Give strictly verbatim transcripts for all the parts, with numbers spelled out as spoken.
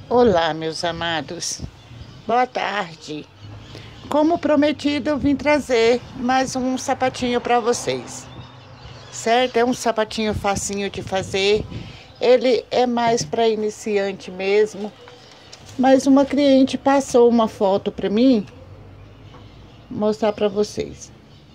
Olá, meus amados. Boa tarde. Como prometido, eu vim trazer mais um sapatinho para vocês. Certo? É um sapatinho facinho de fazer. Ele é mais para iniciante mesmo. Mas uma cliente passou uma foto para mim, vou mostrar para vocês.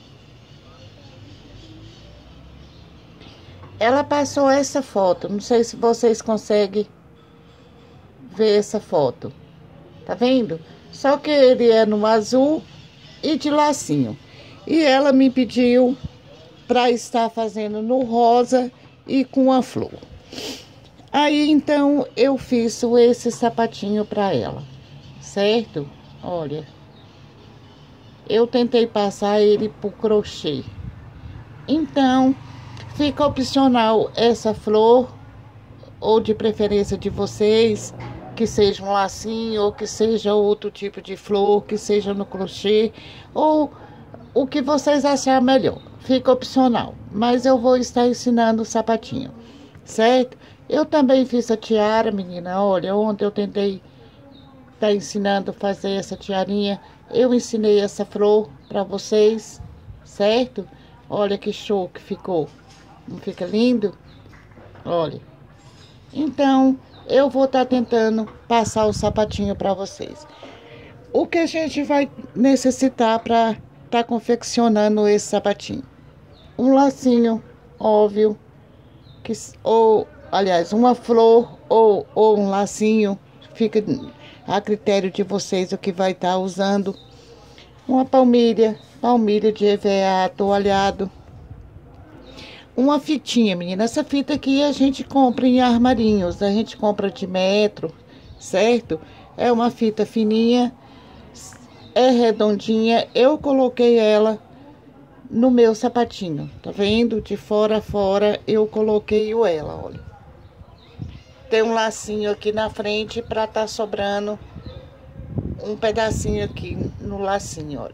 Ela passou essa foto. Não sei se vocês conseguem ver essa foto. Tá vendo? Só que ele é no azul e de lacinho. E ela me pediu para estar fazendo no rosa e com a flor. Aí então eu fiz esse sapatinho para ela, certo? Olha, eu tentei passar ele por crochê. Então fica opcional essa flor, ou de preferência de vocês, que seja um lacinho, ou que seja outro tipo de flor, que seja no crochê, ou o que vocês acharem melhor. Fica opcional, mas eu vou estar ensinando o sapatinho, certo? Eu também fiz a tiara, menina. Olha, ontem eu tentei estar tá ensinando a fazer essa tiarinha. Eu ensinei essa flor para vocês, certo? Olha que show que ficou. Não fica lindo? Olha. Então, eu vou estar tá tentando passar o sapatinho para vocês. O que a gente vai necessitar para estar tá confeccionando esse sapatinho? Um lacinho, óbvio, que, ou, aliás, uma flor ou, ou um lacinho, fica a critério de vocês o que vai estar tá usando. Uma palmilha, palmilha de E V A toalhado. Uma fitinha, menina. Essa fita aqui a gente compra em armarinhos. A gente compra de metro, certo? É uma fita fininha, é redondinha. Eu coloquei ela no meu sapatinho. Tá vendo? De fora a fora eu coloquei ela, olha. Tem um lacinho aqui na frente para tá sobrando um pedacinho aqui no lacinho, olha.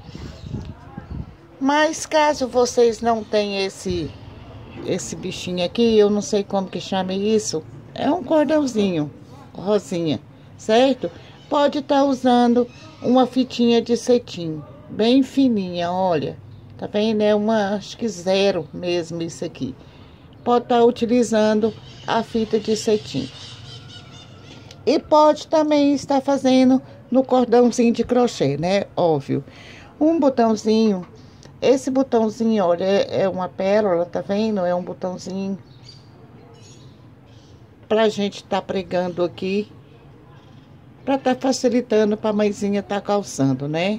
Mas caso vocês não tenham esse esse bichinho aqui, eu não sei como que chama isso, é um cordãozinho rosinha, certo? Pode estar tá usando uma fitinha de cetim, bem fininha, olha, tá vendo? É uma, acho que zero mesmo isso aqui. Pode estar tá utilizando a fita de cetim. E pode também estar fazendo no cordãozinho de crochê, né? Óbvio. Um botãozinho. Esse botãozinho, olha, é uma pérola, tá vendo? É um botãozinho pra gente tá pregando aqui, pra tá facilitando pra mãezinha tá calçando, né?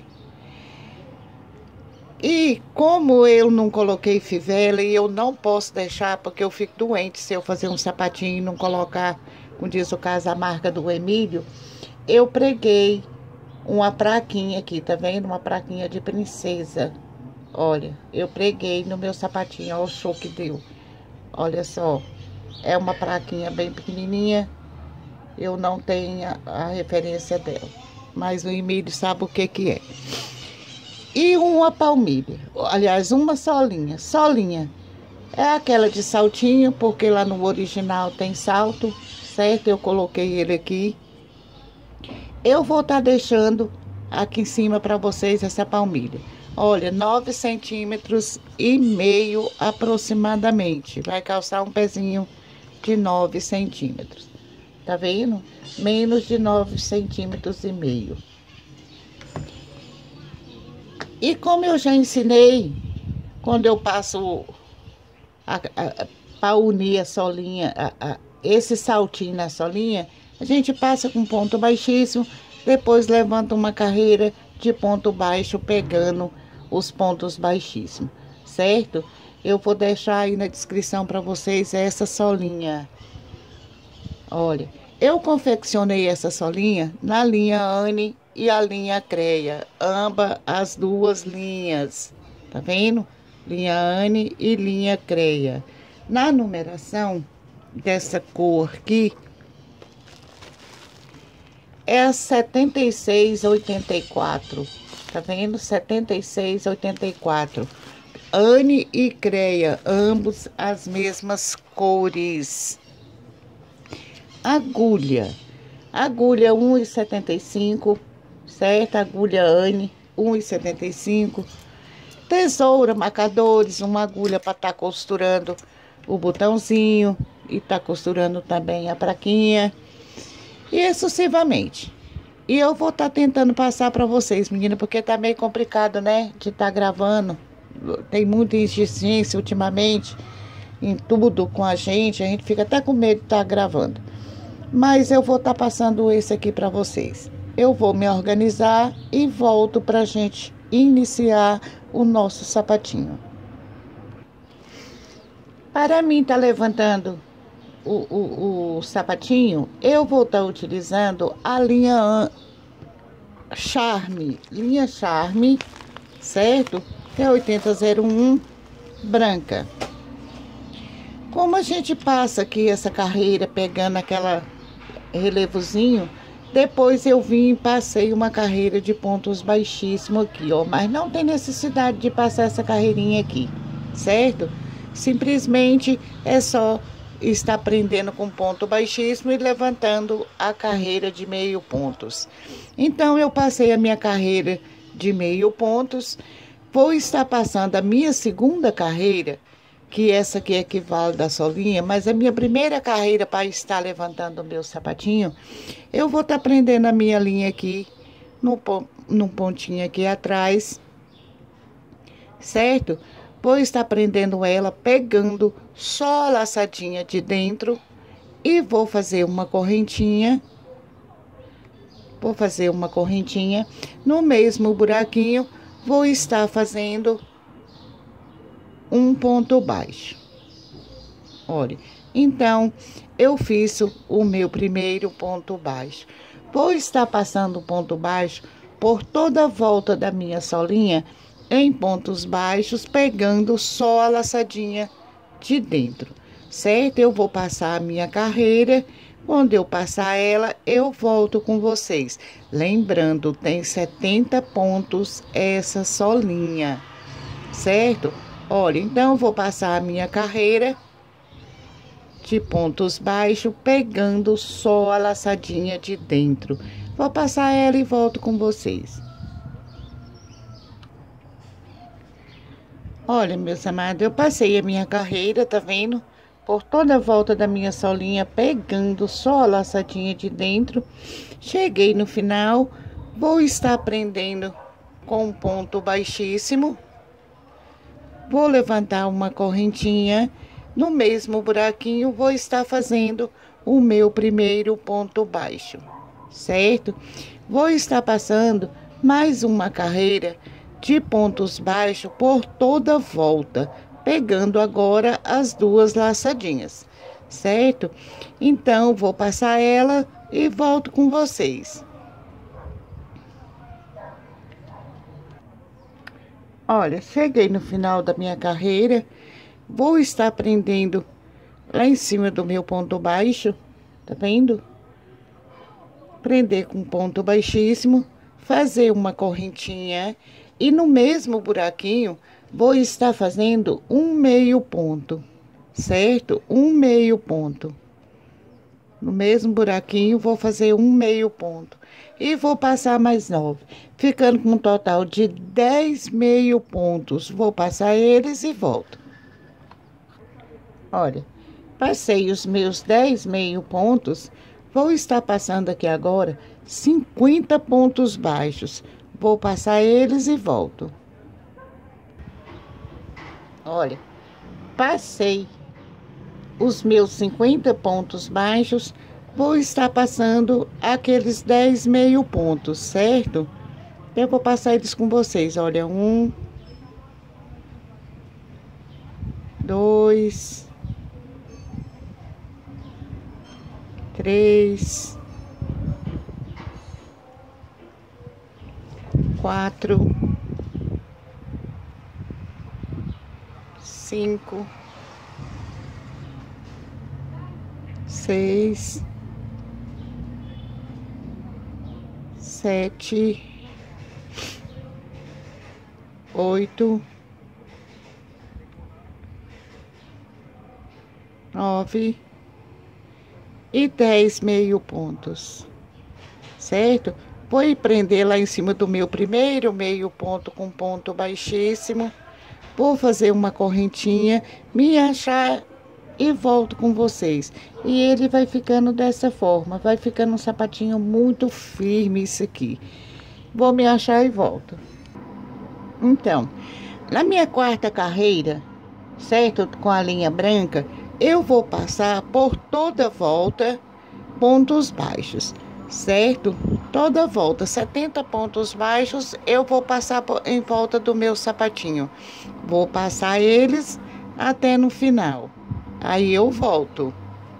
E como eu não coloquei fivela e eu não posso deixar, porque eu fico doente se eu fazer um sapatinho e não colocar, como diz o caso, a marca do Emílio, eu preguei uma plaquinha aqui, tá vendo? Uma plaquinha de princesa. Olha, eu preguei no meu sapatinho, olha o show que deu. Olha só, é uma plaquinha bem pequenininha. Eu não tenho a, a referência dela, mas o Emílio sabe o que que é. E uma palmilha, aliás, uma solinha. Solinha é aquela de saltinho, porque lá no original tem salto, certo? Eu coloquei ele aqui. Eu vou estar tá deixando aqui em cima para vocês essa palmilha. Olha, nove centímetros e meio aproximadamente. Vai calçar um pezinho de nove centímetros. Tá vendo? Menos de nove centímetros e meio. E como eu já ensinei, quando eu passo para unir a solinha, a, a, esse saltinho na solinha, a gente passa com ponto baixíssimo, depois levanta uma carreira de ponto baixo pegando os pontos baixíssimos, certo? Eu vou deixar aí na descrição para vocês essa solinha. Olha, eu confeccionei essa solinha na linha Anne e a linha Creia, ambas as duas linhas, tá vendo? Linha Anne e linha Creia. Na numeração dessa cor aqui é a setenta e seis oitenta e quatro. Tá vendo? setenta e seis oitenta e quatro. Anne e Creia, ambos as mesmas cores. Agulha. agulha um e setenta e cinco, certo? Agulha Anne, um e setenta e cinco. Tesoura, marcadores, uma agulha para estar tá costurando o botãozinho e tá costurando também a praquinha. E sucessivamente. E eu vou estar tá tentando passar para vocês, menina, porque tá meio complicado, né? De estar tá gravando. Tem muita insistência ultimamente em tudo com a gente. A gente fica até com medo de estar tá gravando. Mas eu vou estar tá passando esse aqui para vocês. Eu vou me organizar e volto pra gente iniciar o nosso sapatinho. Para mim tá levantando o, o, o sapatinho, eu vou estar tá utilizando a linha Charme, linha Charme, certo? Que é oitenta zero um, branca. Como a gente passa aqui essa carreira pegando aquela relevozinho, depois eu vim e passei uma carreira de pontos baixíssimo aqui, ó. Mas não tem necessidade de passar essa carreirinha aqui, certo? Simplesmente é só estar prendendo com ponto baixíssimo e levantando a carreira de meio pontos. Então, eu passei a minha carreira de meio pontos. Vou estar passando a minha segunda carreira, que essa aqui equivale da solinha, mas a minha primeira carreira para estar levantando o meu sapatinho, eu vou estar prendendo a minha linha aqui, no, no pontinho aqui atrás, certo? Vou estar prendendo ela, pegando só a laçadinha de dentro e vou fazer uma correntinha, vou fazer uma correntinha no mesmo buraquinho, vou estar fazendo um ponto baixo. Olha, então eu fiz o meu primeiro ponto baixo. Vou estar passando o ponto baixo por toda a volta da minha solinha em pontos baixos, pegando só a laçadinha de dentro, certo? Eu vou passar a minha carreira. Quando eu passar ela, eu volto com vocês. Lembrando, tem setenta pontos essa solinha, certo? Olha, então eu vou passar a minha carreira de pontos baixos, pegando só a laçadinha de dentro. Vou passar ela e volto com vocês. Olha, meus amados, eu passei a minha carreira, tá vendo? Por toda a volta da minha solinha, pegando só a laçadinha de dentro. Cheguei no final, vou estar prendendo com um ponto baixíssimo. Vou levantar uma correntinha, no mesmo buraquinho vou estar fazendo o meu primeiro ponto baixo, certo? Vou estar passando mais uma carreira de pontos baixos por toda a volta, pegando agora as duas laçadinhas, certo? Então, vou passar ela e volto com vocês. Olha, cheguei no final da minha carreira, vou estar prendendo lá em cima do meu ponto baixo, tá vendo? Prender com ponto baixíssimo, fazer uma correntinha e no mesmo buraquinho vou estar fazendo um meio ponto, certo? Um meio ponto. No mesmo buraquinho vou fazer um meio ponto. E vou passar mais nove, ficando com um total de dez meio pontos. Vou passar eles e volto. Olha, passei os meus dez meio pontos. Vou estar passando aqui agora cinquenta pontos baixos. Vou passar eles e volto. Olha, passei os meus cinquenta pontos baixos. Vou estar passando aqueles dez meio pontos, certo? Eu vou passar eles com vocês. Olha, um, dois, três, quatro, cinco, seis, sete, oito, nove e dez meio pontos. certo? Vou ir prender lá em cima do meu primeiro meio ponto com ponto baixíssimo. Vou fazer uma correntinha, me achar e volto com vocês. E ele vai ficando dessa forma, vai ficando um sapatinho muito firme isso aqui. Vou me achar e volto. Então, na minha quarta carreira, certo? Com a linha branca, eu vou passar por toda volta pontos baixos, certo? Toda volta, setenta pontos baixos, eu vou passar por, em volta do meu sapatinho. Vou passar eles até no final. Aí eu volto.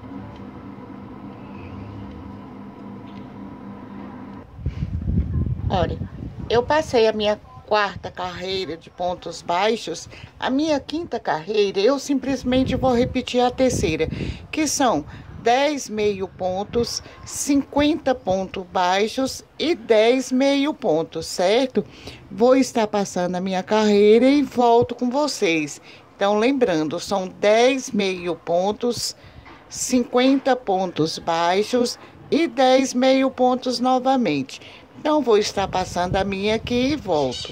Olha, eu passei a minha quarta carreira de pontos baixos, a minha quinta carreira, eu simplesmente vou repetir a terceira, que são dez meio pontos, cinquenta pontos baixos e dez meio pontos, certo? Vou estar passando a minha carreira e volto com vocês. Então, lembrando, são dez meio pontos, cinquenta pontos baixos e dez meio pontos novamente. Então, vou estar passando a minha aqui e volto.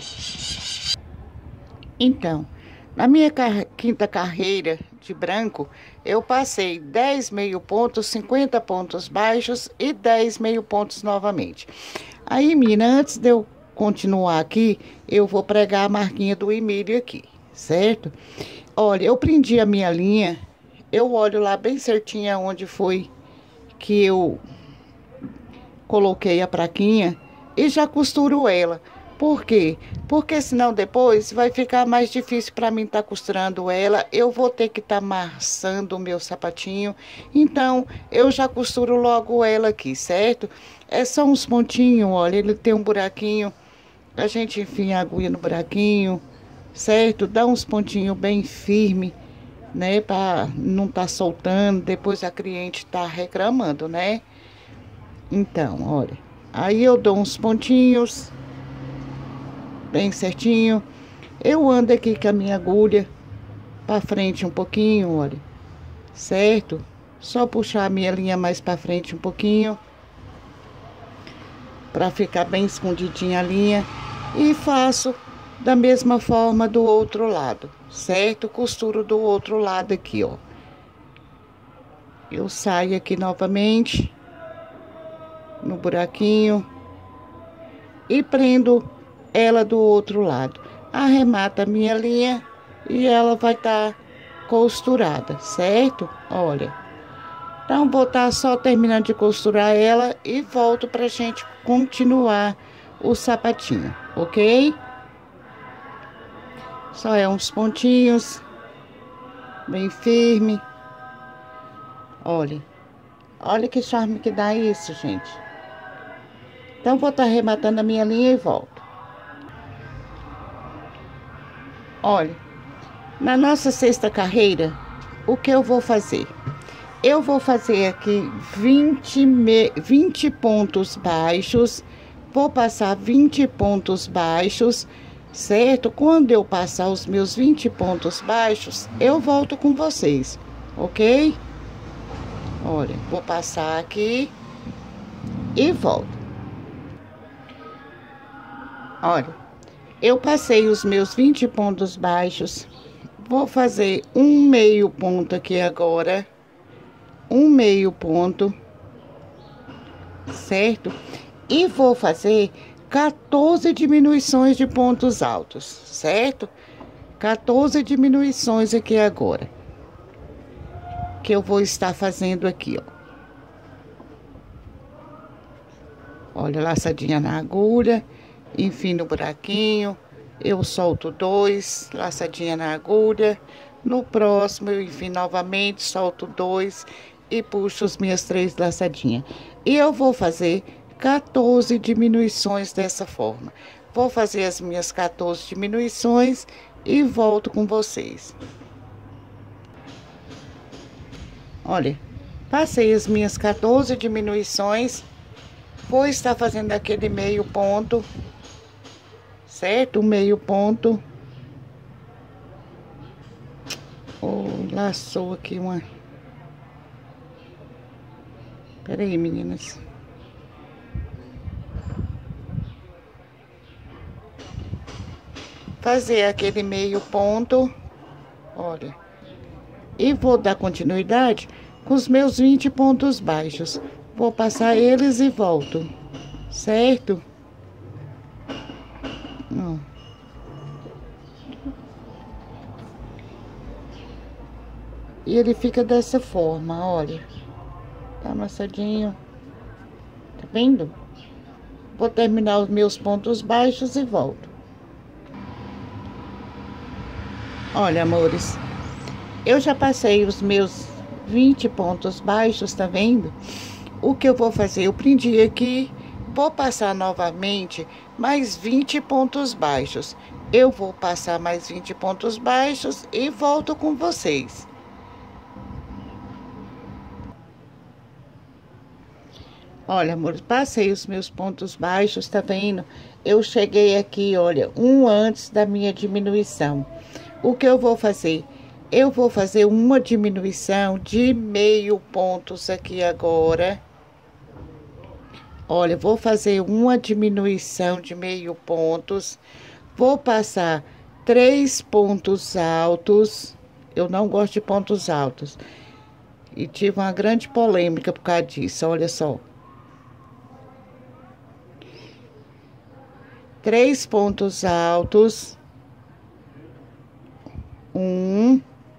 Então, na minha car- quinta carreira de branco, eu passei dez meio pontos, cinquenta pontos baixos e dez meio pontos novamente. Aí, menina, antes de eu continuar aqui, eu vou pregar a marquinha do Emílio aqui, certo? Olha, eu prendi a minha linha, eu olho lá bem certinho onde foi que eu coloquei a praquinha e já costuro ela. Por quê? Porque senão depois vai ficar mais difícil para mim estar tá costurando ela. Eu vou ter que estar tá amassando o meu sapatinho. Então, eu já costuro logo ela aqui, certo? É só uns pontinhos, olha, ele tem um buraquinho. A gente enfia a agulha no buraquinho, certo? Dá uns pontinhos bem firme, né? Para não tá soltando, depois a cliente tá reclamando, né? Então, olha, aí eu dou uns pontinhos bem certinho. Eu ando aqui com a minha agulha para frente um pouquinho, olha, certo? Só puxar a minha linha mais para frente um pouquinho, para ficar bem escondidinha a linha. E faço da mesma forma do outro lado, certo? Costuro do outro lado aqui, ó. Eu saio aqui novamente no buraquinho e prendo ela do outro lado. Arremata a minha linha e ela vai estar tá costurada, certo? Olha. Então, vou estar tá só terminando de costurar ela e volto pra gente continuar o sapatinho, ok? Só é uns pontinhos, bem firme. Olha, olha que charme que dá isso, gente. Então, vou estar tá arrematando a minha linha e volto. Olha, na nossa sexta carreira, o que eu vou fazer? Eu vou fazer aqui vinte, me... vinte pontos baixos, vou passar vinte pontos baixos, certo? Quando eu passar os meus vinte pontos baixos, eu volto com vocês, ok? Olha, vou passar aqui e volto. Olha, eu passei os meus vinte pontos baixos, vou fazer um meio ponto aqui agora, um meio ponto, certo? E vou fazer quatorze diminuições de pontos altos, certo? quatorze diminuições aqui agora, que eu vou estar fazendo aqui, ó. Olha, laçadinha na agulha, enfim, no buraquinho, eu solto dois, laçadinha na agulha. No próximo, eu enfim novamente, solto dois e puxo as minhas três laçadinhas. E eu vou fazer quatorze diminuições dessa forma. Vou fazer as minhas quatorze diminuições e volto com vocês. Olha, passei as minhas quatorze diminuições. Vou estar fazendo aquele meio ponto, certo? Meio ponto. Oh, laçou aqui uma... Peraí, meninas. fazer aquele meio ponto, olha, e vou dar continuidade com os meus vinte pontos baixos. Vou passar eles e volto, certo? Hum. E ele fica dessa forma, olha. Tá amassadinho. Tá vendo? Vou terminar os meus pontos baixos e volto. Olha, amores, eu já passei os meus vinte pontos baixos, tá vendo? O que eu vou fazer? Eu prendi aqui, vou passar novamente mais vinte pontos baixos. Eu vou passar mais vinte pontos baixos e volto com vocês. Olha, amor, passei os meus pontos baixos, tá vendo? Eu cheguei aqui, olha, um antes da minha diminuição. O que eu vou fazer? Eu vou fazer uma diminuição de meio pontos aqui agora. Olha, vou fazer uma diminuição de meio pontos. Vou passar três pontos altos. Eu não gosto de pontos altos. E tive uma grande polêmica por causa disso, olha só. Três pontos altos. Um.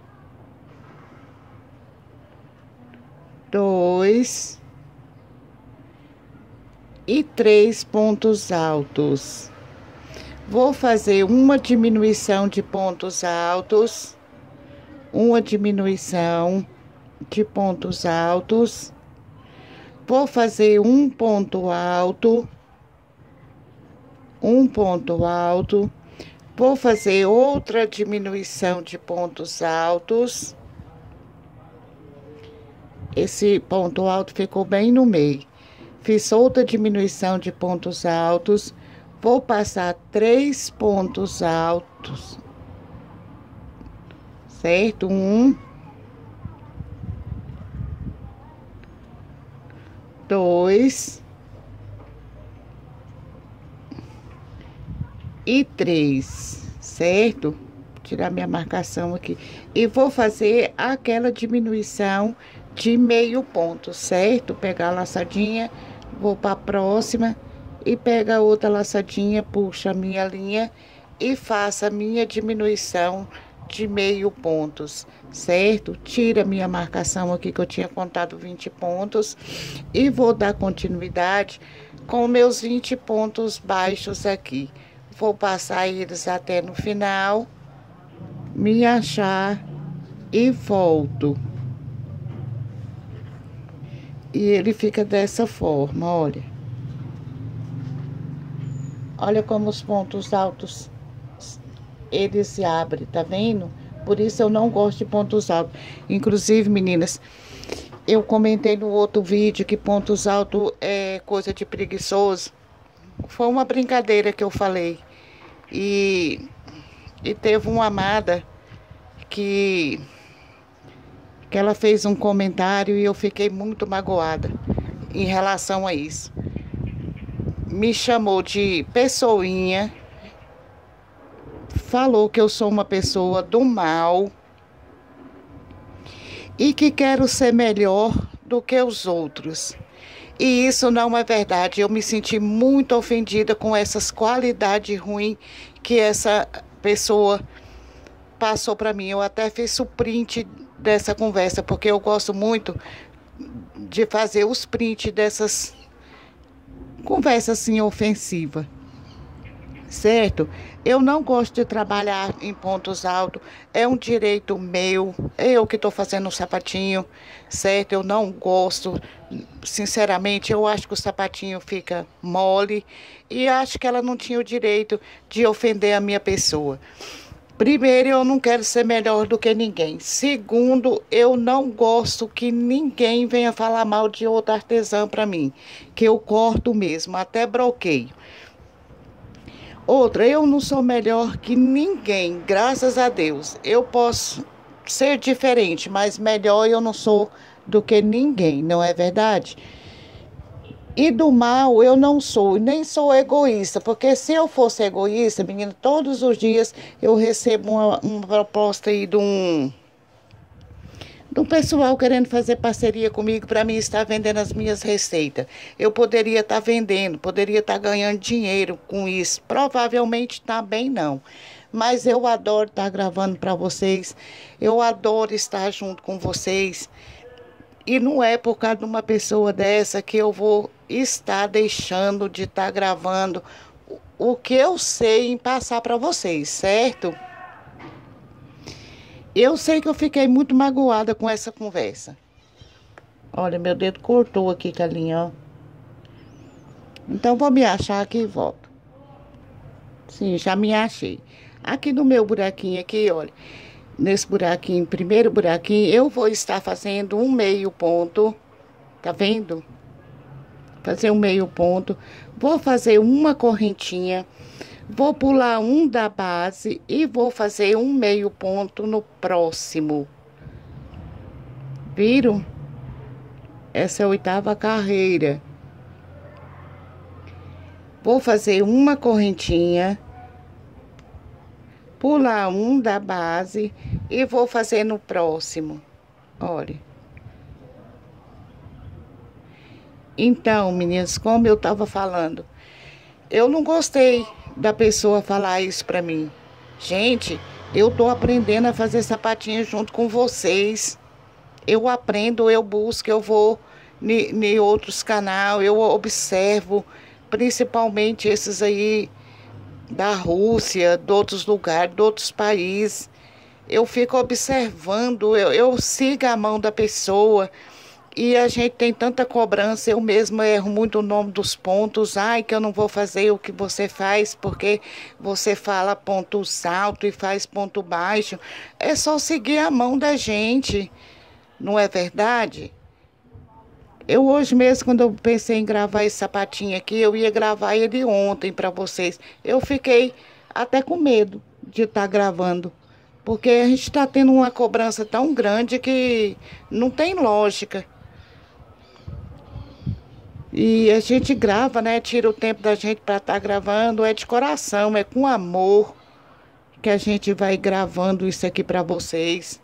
Dois. E três pontos altos. Vou fazer uma diminuição de pontos altos. Uma diminuição de pontos altos. Vou fazer um ponto alto. Um ponto alto. Vou fazer outra diminuição de pontos altos. Esse ponto alto ficou bem no meio. Fiz outra diminuição de pontos altos. Vou passar três pontos altos. Certo? Um. Dois. E três, certo? Vou tirar minha marcação aqui. E vou fazer aquela diminuição de meio ponto, certo? Pegar a laçadinha, vou para a próxima e pega outra laçadinha, puxa a minha linha e faça a minha diminuição de meio pontos, certo? Tira minha marcação aqui que eu tinha contado vinte pontos e vou dar continuidade com meus vinte pontos baixos aqui. Vou passar eles até no final, me achar e volto. E ele fica dessa forma, olha. Olha como os pontos altos, eles se abrem, tá vendo? Por isso eu não gosto de pontos altos. Inclusive, meninas, eu comentei no outro vídeo que pontos altos é coisa de preguiçoso. Foi uma brincadeira que eu falei. E, e teve uma amada que, que ela fez um comentário e eu fiquei muito magoada em relação a isso. Me chamou de pessoinha, falou que eu sou uma pessoa do mal e que quero ser melhor do que os outros. E isso não é verdade. Eu me senti muito ofendida com essas qualidades ruins que essa pessoa passou para mim. Eu até fiz o print dessa conversa, porque eu gosto muito de fazer os prints dessas conversas assim ofensivas. Certo? Eu não gosto de trabalhar em pontos altos, é um direito meu, eu que estou fazendo o sapatinho, certo? Eu não gosto, sinceramente, eu acho que o sapatinho fica mole e acho que ela não tinha o direito de ofender a minha pessoa. Primeiro, eu não quero ser melhor do que ninguém. Segundo, eu não gosto que ninguém venha falar mal de outra artesã para mim, que eu corto mesmo, até bloqueio. Outra, eu não sou melhor que ninguém, graças a Deus. Eu posso ser diferente, mas melhor eu não sou do que ninguém, não é verdade? E do mal eu não sou, nem sou egoísta, porque se eu fosse egoísta, menina, todos os dias eu recebo uma, uma proposta aí de um, de um pessoal querendo fazer parceria comigo para mim estar vendendo as minhas receitas. Eu poderia estar vendendo, poderia estar ganhando dinheiro com isso. Provavelmente também não. Mas eu adoro estar gravando para vocês, eu adoro estar junto com vocês. E não é por causa de uma pessoa dessa que eu vou estar deixando de estar gravando o que eu sei em passar para vocês, certo? Eu sei que eu fiquei muito magoada com essa conversa. Olha, meu dedo cortou aqui, Calinha, ó. Então vou me achar aqui e volto. Sim, já me achei. Aqui no meu buraquinho aqui, olha. Nesse buraquinho, primeiro buraquinho, eu vou estar fazendo um meio ponto. Tá vendo? Fazer um meio ponto. Vou fazer uma correntinha. Vou pular um da base e vou fazer um meio ponto no próximo. Viram? Essa é a oitava carreira. Vou fazer uma correntinha. Pular um da base e vou fazer no próximo. Olha. Então, meninas, como eu tava falando, eu não gostei da pessoa falar isso pra mim. Gente, eu tô aprendendo a fazer sapatinho junto com vocês. Eu aprendo, eu busco, eu vou em outros canais, eu observo, principalmente esses aí da Rússia, de outros lugares, de outros países. Eu fico observando, eu, eu sigo a mão da pessoa e a gente tem tanta cobrança. Eu mesma erro muito o nome dos pontos. Ai, que eu não vou fazer o que você faz porque você fala pontos altos e faz ponto baixo. É só seguir a mão da gente, não é verdade? Eu hoje mesmo, quando eu pensei em gravar esse sapatinho aqui, eu ia gravar ele ontem para vocês. Eu fiquei até com medo de estar gravando, porque a gente está tendo uma cobrança tão grande que não tem lógica. E a gente grava, né? Tira o tempo da gente para estar gravando, é de coração, é com amor que a gente vai gravando isso aqui para vocês.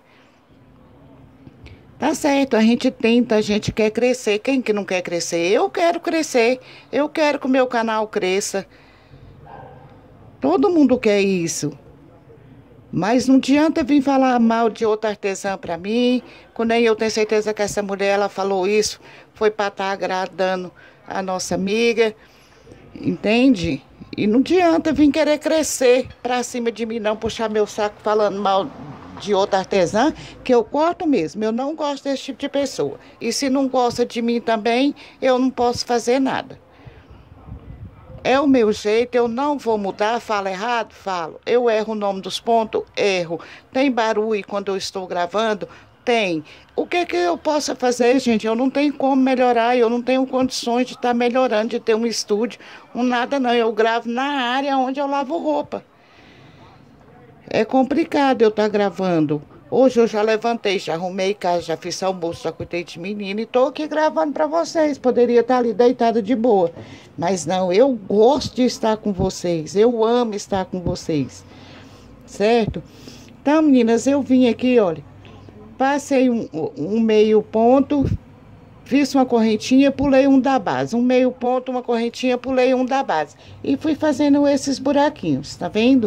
Tá certo, a gente tenta, a gente quer crescer. Quem que não quer crescer? Eu quero crescer, eu quero que o meu canal cresça. Todo mundo quer isso. Mas não adianta vir falar mal de outra artesã pra mim, quando nem eu tenho certeza que essa mulher, ela falou isso, foi pra estar agradando a nossa amiga, entende? E não adianta vir querer crescer pra cima de mim, não, puxar meu saco falando mal de outra artesã, que eu corto mesmo. Eu não gosto desse tipo de pessoa. E se não gosta de mim também, eu não posso fazer nada. É o meu jeito, eu não vou mudar. Falo errado? Falo. Eu erro o nome dos pontos? Erro. Tem barulho quando eu estou gravando? Tem. O que que eu posso fazer, gente? Eu não tenho como melhorar, eu não tenho condições de estar melhorando, de ter um estúdio, um nada não. Eu gravo na área onde eu lavo roupa. É complicado eu estar gravando. Hoje eu já levantei, já arrumei casa, já fiz almoço, já cuidei de menino e estou aqui gravando para vocês. Poderia estar ali deitada de boa. Mas não, eu gosto de estar com vocês. Eu amo estar com vocês. Certo? Então, meninas, eu vim aqui, olha. Passei um, um meio ponto, fiz uma correntinha, pulei um da base. Um meio ponto, uma correntinha, pulei um da base. E fui fazendo esses buraquinhos, tá vendo?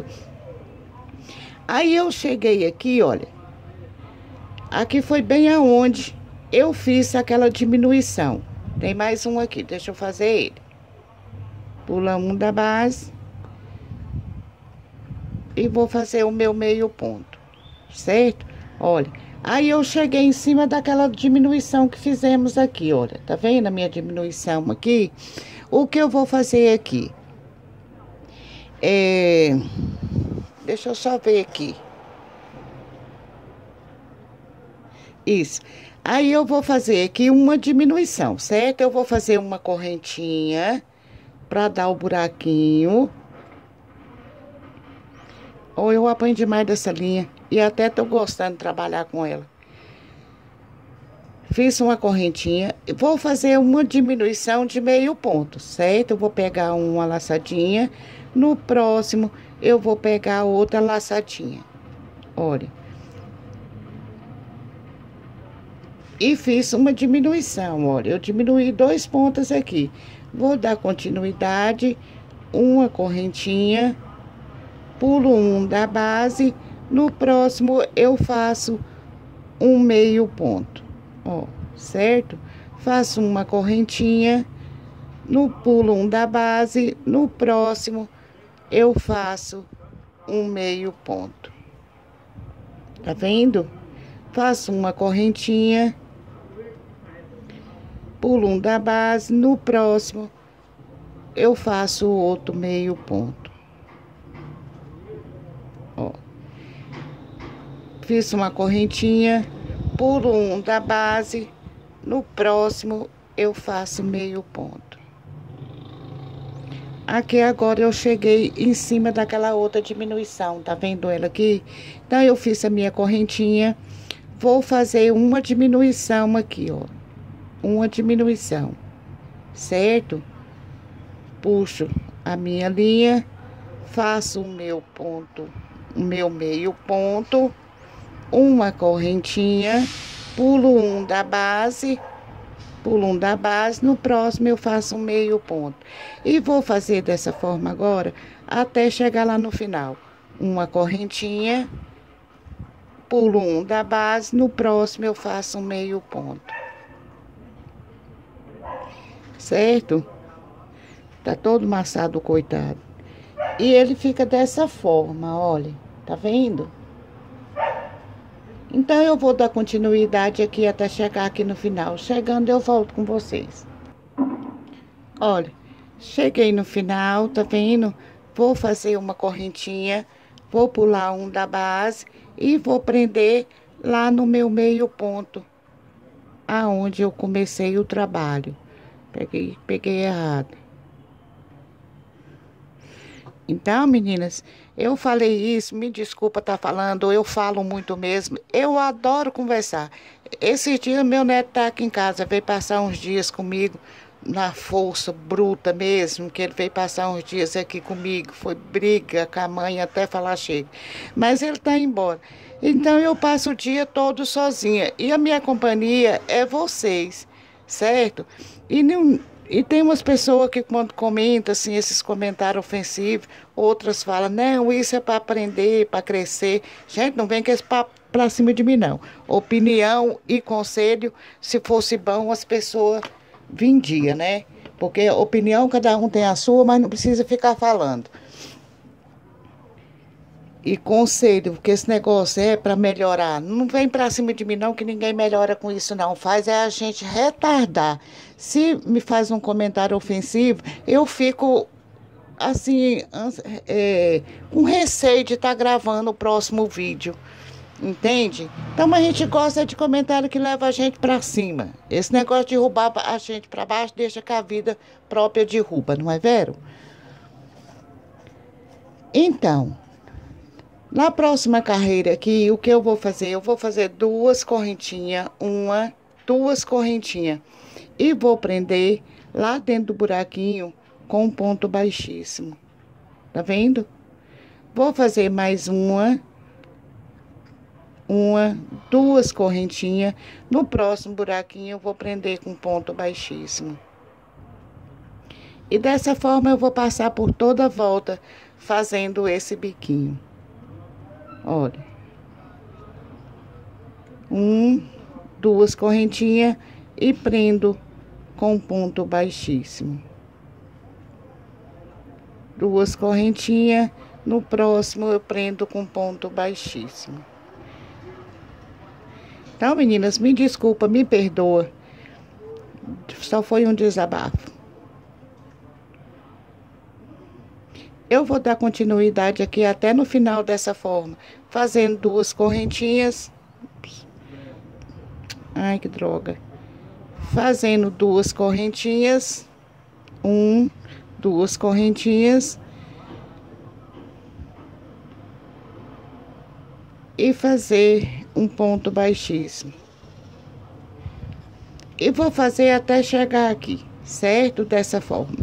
Aí eu cheguei aqui, olha, aqui foi bem aonde eu fiz aquela diminuição. Tem mais um aqui, deixa eu fazer ele. Pula um da base. E vou fazer o meu meio ponto, certo? Olha, aí eu cheguei em cima daquela diminuição que fizemos aqui, olha. Tá vendo a minha diminuição aqui? O que eu vou fazer aqui? É... Deixa eu só ver aqui. Isso. Aí eu vou fazer aqui uma diminuição, certo? Eu vou fazer uma correntinha para dar o buraquinho. Ou eu aprendi mais dessa linha. E até tô gostando de trabalhar com ela. Fiz uma correntinha, vou fazer uma diminuição de meio ponto, certo? Eu vou pegar uma laçadinha, no próximo eu vou pegar outra laçadinha, olha. E fiz uma diminuição, olha, eu diminuí dois pontos aqui. Vou dar continuidade, uma correntinha, pulo um da base, no próximo eu faço um meio ponto. Ó, certo? Faço uma correntinha, no pulo um da base, no próximo eu faço um meio ponto. Tá vendo? Faço uma correntinha, pulo um da base, no próximo eu faço outro meio ponto. Ó. Fiz uma correntinha, pulo um da base, no próximo eu faço meio ponto. Aqui agora eu cheguei em cima daquela outra diminuição, tá vendo ela aqui? Então eu fiz a minha correntinha, vou fazer uma diminuição aqui, ó. Uma diminuição, certo? Puxo a minha linha, faço o meu ponto, o meu meio ponto, uma correntinha, pulo um da base, pulo um da base, no próximo eu faço um meio ponto. E vou fazer dessa forma agora, até chegar lá no final. Uma correntinha, pulo um da base, no próximo eu faço um meio ponto. Certo? Tá todo maçado, coitado. E ele fica dessa forma, olha, tá vendo? Então, eu vou dar continuidade aqui até chegar aqui no final. Chegando, eu volto com vocês. Olha, cheguei no final, tá vendo? Vou fazer uma correntinha, vou pular um da base e vou prender lá no meu meio ponto, aonde eu comecei o trabalho. Peguei, peguei errado. Então, meninas, eu falei isso, me desculpa estar falando, eu falo muito mesmo. Eu adoro conversar. Esse dia meu neto tá aqui em casa, veio passar uns dias comigo, na força bruta mesmo, que ele veio passar uns dias aqui comigo. Foi briga com a mãe até falar chega. Mas ele tá embora. Então eu passo o dia todo sozinha. E a minha companhia é vocês, certo? E não... E tem umas pessoas que quando comentam assim, esses comentários ofensivos, outras falam, não, isso é para aprender, para crescer. Gente, não vem com esse papo pra cima de mim, não. Opinião e conselho, se fosse bom, as pessoas vendiam, né? Porque opinião, cada um tem a sua, mas não precisa ficar falando. E conselho, porque esse negócio é para melhorar. Não vem para cima de mim, não, que ninguém melhora com isso, não. Faz é a gente retardar. Se me faz um comentário ofensivo, eu fico, assim, é, com receio de estar tá gravando o próximo vídeo. Entende? Então a gente gosta de comentário que leva a gente para cima. Esse negócio de derrubar a gente para baixo deixa que a vida própria derruba, não é vero? Então... Na próxima carreira aqui, o que eu vou fazer? Eu vou fazer duas correntinhas, uma, duas correntinhas. E vou prender lá dentro do buraquinho com um ponto baixíssimo. Tá vendo? Vou fazer mais uma, uma, duas correntinhas. No próximo buraquinho eu vou prender com ponto baixíssimo. E dessa forma eu vou passar por toda a volta fazendo esse biquinho. Olha, um, duas correntinhas e prendo com ponto baixíssimo. Duas correntinhas, no próximo eu prendo com ponto baixíssimo. Então, meninas, me desculpa, me perdoa. Só foi um desabafo. Eu vou dar continuidade aqui até no final dessa forma, fazendo duas correntinhas. Ai, que droga. Fazendo duas correntinhas. Um, duas correntinhas. E fazer um ponto baixíssimo. E vou fazer até chegar aqui, certo? Dessa forma.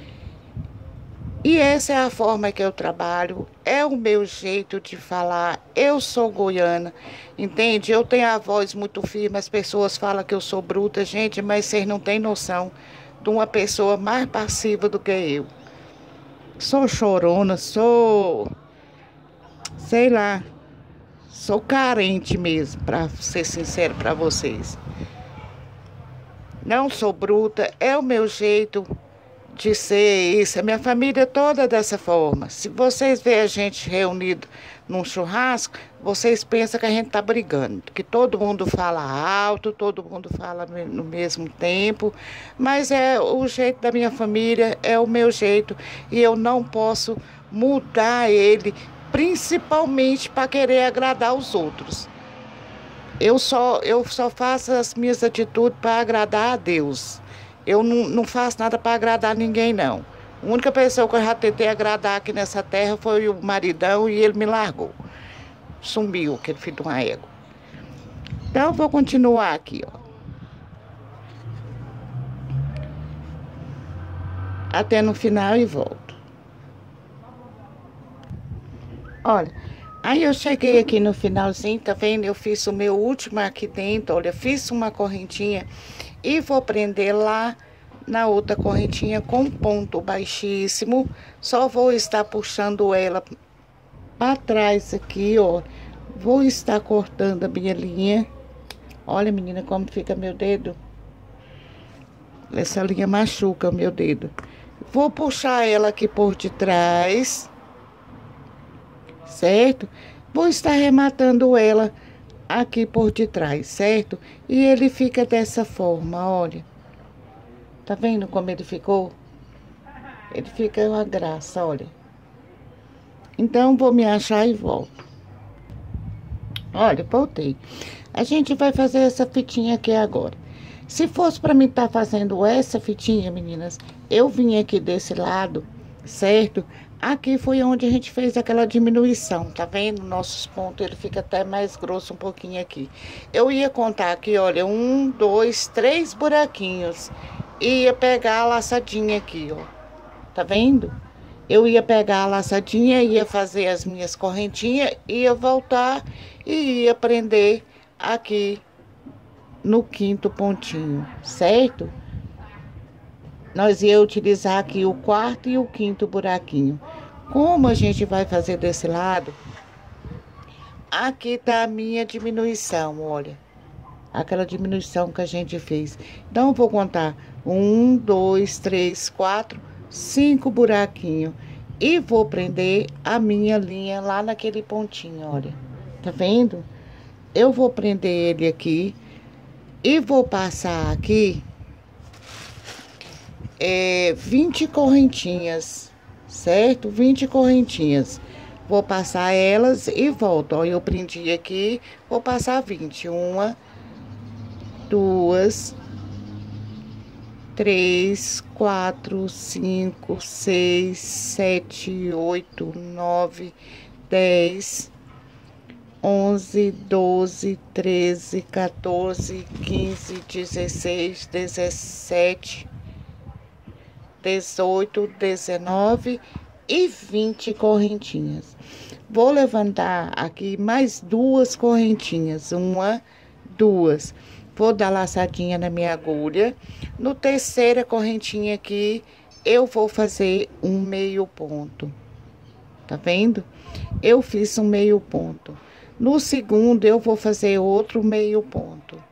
E essa é a forma que eu trabalho, é o meu jeito de falar. Eu sou goiana, entende? Eu tenho a voz muito firme, as pessoas falam que eu sou bruta, gente, mas vocês não têm noção de uma pessoa mais passiva do que eu. Sou chorona, sou, sei lá, sou carente mesmo, para ser sincero para vocês. Não sou bruta, é o meu jeito de ser isso. A minha família toda dessa forma. Se vocês verem a gente reunido num churrasco, vocês pensam que a gente tá brigando, que todo mundo fala alto, todo mundo fala no mesmo tempo, mas é o jeito da minha família, é o meu jeito e eu não posso mudar ele, principalmente para querer agradar os outros. Eu só, eu só faço as minhas atitudes para agradar a Deus. Eu não, não faço nada para agradar ninguém, não. A única pessoa que eu já tentei agradar aqui nessa terra foi o maridão e ele me largou. Sumiu, aquele filho de uma égua. Então, eu vou continuar aqui, ó. Até no final e volto. Olha, aí eu cheguei aqui no finalzinho, tá vendo? Eu fiz o meu último aqui dentro, olha, fiz uma correntinha. E vou prender lá na outra correntinha com ponto baixíssimo. Só vou estar puxando ela para trás aqui, ó. Vou estar cortando a minha linha. Olha, menina, como fica meu dedo. Essa linha machuca o meu dedo. Vou puxar ela aqui por detrás. Certo? Vou estar rematando ela aqui por detrás, certo? E ele fica dessa forma, olha. Tá vendo como ele ficou? Ele fica uma graça, olha. Então, vou me achar e volto. Olha, voltei. A gente vai fazer essa fitinha aqui agora. Se fosse pra mim estar fazendo essa fitinha, meninas, eu vim aqui desse lado, certo? Aqui foi onde a gente fez aquela diminuição, tá vendo? Nossos pontos, ele fica até mais grosso um pouquinho aqui. Eu ia contar aqui, olha, um, dois, três buraquinhos. Ia pegar a laçadinha aqui, ó. Tá vendo? Eu ia pegar a laçadinha, ia fazer as minhas correntinhas, ia voltar e ia prender aqui no quinto pontinho, certo? Nós ia utilizar aqui o quarto e o quinto buraquinho. Como a gente vai fazer desse lado, aqui tá a minha diminuição, olha. Aquela diminuição que a gente fez. Então, eu vou contar um, dois, três, quatro, cinco buraquinhos. E vou prender a minha linha lá naquele pontinho, olha. Tá vendo? Eu vou prender ele aqui e vou passar aqui É, vinte correntinhas, certo? vinte correntinhas. Vou passar elas e volto. Ó, eu prendi aqui, vou passar vinte. Uma, duas, três, quatro, cinco, seis, sete, oito, nove, dez, onze, doze, treze, quatorze, quinze, dezesseis, dezessete, dezoito, dezenove e vinte correntinhas. Vou levantar aqui mais duas correntinhas, uma, duas. Vou dar laçadinha na minha agulha. No terceira correntinha aqui, eu vou fazer um meio ponto. Tá vendo? Eu fiz um meio ponto. No segundo, eu vou fazer outro meio ponto.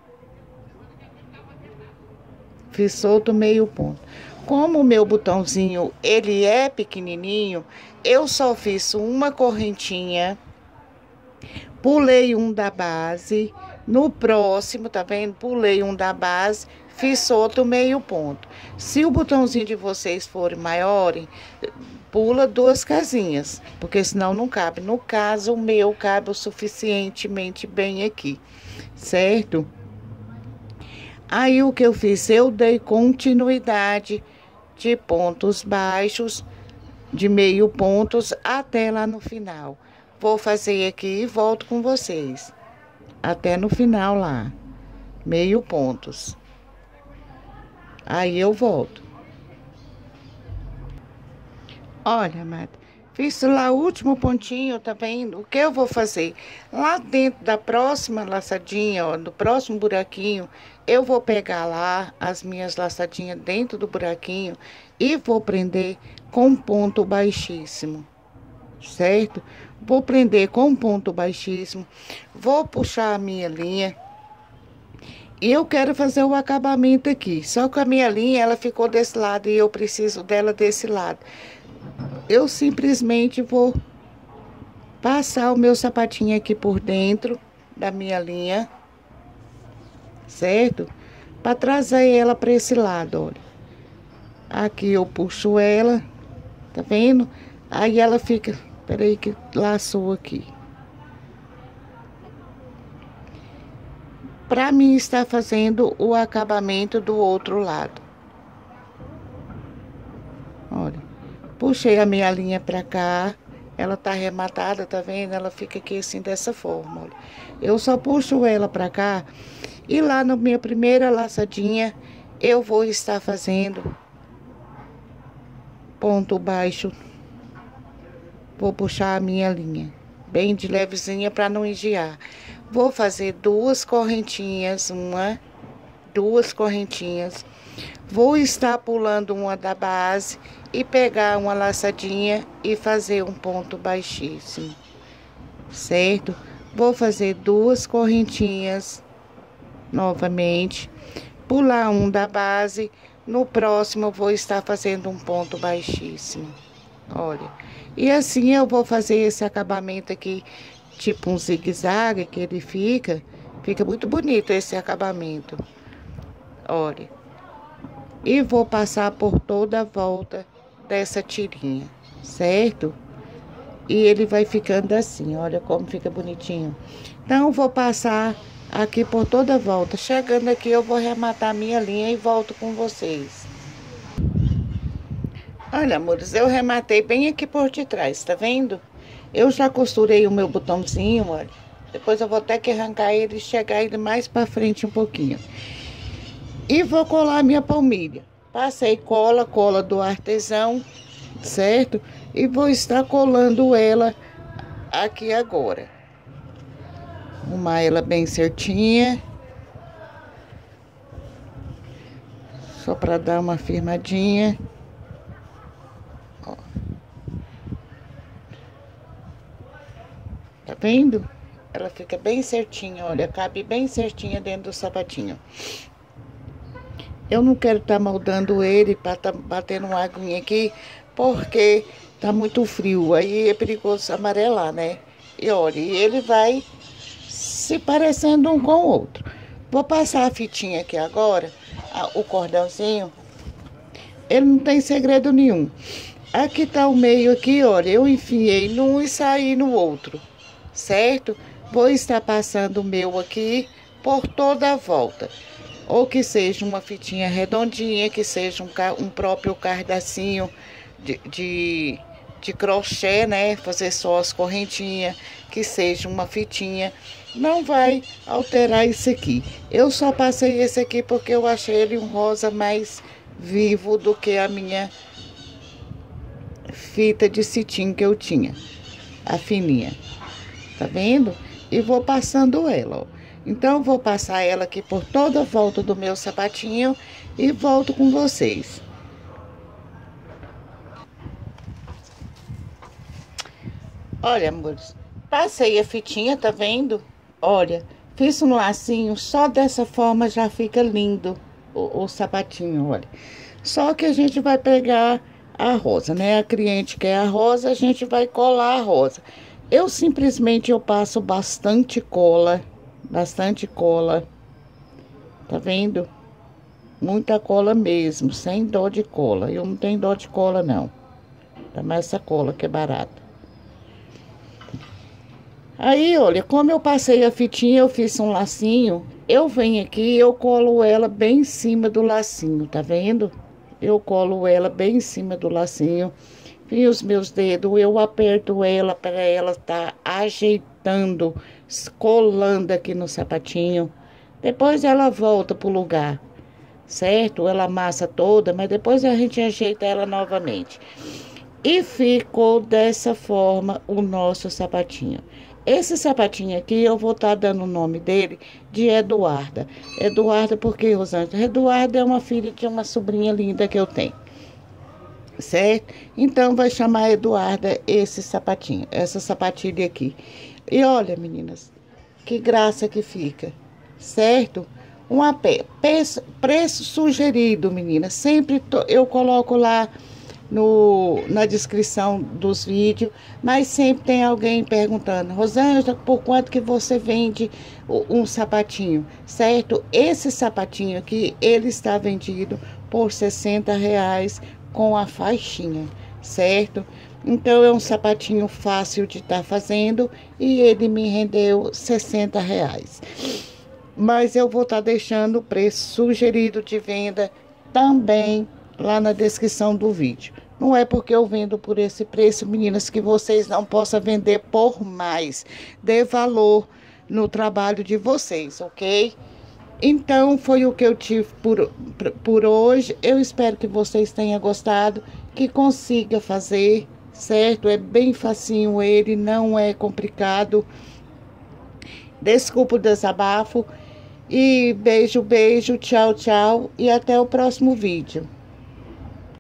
Fiz outro meio ponto. Como o meu botãozinho, ele é pequenininho, eu só fiz uma correntinha, pulei um da base, no próximo, tá vendo? Pulei um da base, fiz outro meio ponto. Se o botãozinho de vocês forem maiores, pula duas casinhas, porque senão não cabe. No caso, o meu cabe o suficientemente bem aqui, certo? Aí, o que eu fiz? Eu dei continuidade de pontos baixos, de meio pontos, até lá no final. Vou fazer aqui e volto com vocês. Até no final lá. Meio pontos. Aí eu volto. Olha, amada, fiz lá o último pontinho, tá vendo? O que eu vou fazer? Lá dentro da próxima laçadinha, ó, do próximo buraquinho, eu vou pegar lá as minhas laçadinhas dentro do buraquinho e vou prender com um ponto baixíssimo, certo? Vou prender com um ponto baixíssimo, vou puxar a minha linha. E eu quero fazer o acabamento aqui, só que a minha linha, ela ficou desse lado e eu preciso dela desse lado. Eu simplesmente vou passar o meu sapatinho aqui por dentro da minha linha, certo? Para trazer ela para esse lado, olha. Aqui eu puxo ela, tá vendo? Aí ela fica, peraí que laçou aqui. Para mim estar fazendo o acabamento do outro lado. Olha, puxei a minha linha pra cá, ela tá arrematada, tá vendo? Ela fica aqui assim, dessa forma, olha. Eu só puxo ela pra cá e lá na minha primeira laçadinha, eu vou estar fazendo ponto baixo. Vou puxar a minha linha, bem de levezinha pra não engiar. Vou fazer duas correntinhas, uma, duas correntinhas. Vou estar pulando uma da base e pegar uma laçadinha e fazer um ponto baixíssimo, certo? Vou fazer duas correntinhas novamente, pular um da base. No próximo eu vou estar fazendo um ponto baixíssimo, olha. E assim eu vou fazer esse acabamento aqui, tipo um zigue-zague que ele fica. Fica muito bonito esse acabamento, olha. E vou passar por toda a volta dessa tirinha, certo? E ele vai ficando assim, olha como fica bonitinho. Então, vou passar aqui por toda a volta. Chegando aqui, eu vou arrematar minha linha e volto com vocês. Olha, amores, eu rematei bem aqui por detrás, tá vendo? Eu já costurei o meu botãozinho, olha. Depois eu vou ter que arrancar ele e chegar ele mais pra frente um pouquinho. E vou colar a minha palmilha. Passei cola, cola do artesão, certo? E vou estar colando ela aqui agora. Arrumar ela bem certinha. Só para dar uma firmadinha. Ó. Tá vendo? Ela fica bem certinha, olha. Cabe bem certinha dentro do sapatinho. Eu não quero estar tá moldando ele para tá batendo uma aguinha aqui, porque tá muito frio. Aí é perigoso amarelar, né? E olha, ele vai se parecendo um com o outro. Vou passar a fitinha aqui agora, a, o cordãozinho. Ele não tem segredo nenhum. Aqui tá o meio aqui, olha. Eu enfiei num e saí no outro, certo? Vou estar passando o meu aqui por toda a volta. Ou que seja uma fitinha redondinha, que seja um, um próprio cardacinho de, de, de crochê, né? Fazer só as correntinhas, que seja uma fitinha. Não vai alterar isso aqui. Eu só passei esse aqui porque eu achei ele um rosa mais vivo do que a minha fita de cetim que eu tinha. A fininha. Tá vendo? E vou passando ela, ó. Então, vou passar ela aqui por toda a volta do meu sapatinho e volto com vocês. Olha, amores, passei a fitinha, tá vendo? Olha, fiz um lacinho, só dessa forma já fica lindo o, o sapatinho, olha. Só que a gente vai pegar a rosa, né? A cliente quer a rosa, a gente vai colar a rosa. Eu simplesmente eu passo bastante cola. Bastante cola, tá vendo? Muita cola mesmo, sem dó de cola. Eu não tenho dó de cola, não. Tá mais essa cola que é barata. Aí, olha, como eu passei a fitinha, eu fiz um lacinho. Eu venho aqui e eu colo ela bem em cima do lacinho, tá vendo? Eu colo ela bem em cima do lacinho. E os meus dedos, eu aperto ela para ela tá ajeitando, colando aqui no sapatinho. Depois ela volta pro lugar, certo? Ela amassa toda, mas depois a gente ajeita ela novamente. E ficou dessa forma o nosso sapatinho. Esse sapatinho aqui, eu vou estar dando o nome dele de Eduarda. Eduarda, por que, Rosângela? Eduarda é uma filha de uma sobrinha linda que eu tenho. Certo? Então, vai chamar Eduarda esse sapatinho, essa sapatilha aqui. E olha, meninas, que graça que fica, certo? Um apé, preço, preço sugerido, meninas. Sempre to, eu coloco lá no, na descrição dos vídeos, mas sempre tem alguém perguntando: Rosângela, por quanto que você vende um sapatinho, certo? Esse sapatinho aqui, ele está vendido por sessenta reais com a faixinha, certo? Então, é um sapatinho fácil de estar tá fazendo e ele me rendeu sessenta reais. Mas eu vou estar tá deixando o preço sugerido de venda também lá na descrição do vídeo. Não é porque eu vendo por esse preço, meninas, que vocês não possam vender por mais. Dê valor no trabalho de vocês, ok? Então, foi o que eu tive por, por hoje. Eu espero que vocês tenham gostado, que consiga fazer, certo? É bem facinho ele, não é complicado. Desculpa o desabafo. E beijo, beijo, tchau, tchau. E até o próximo vídeo.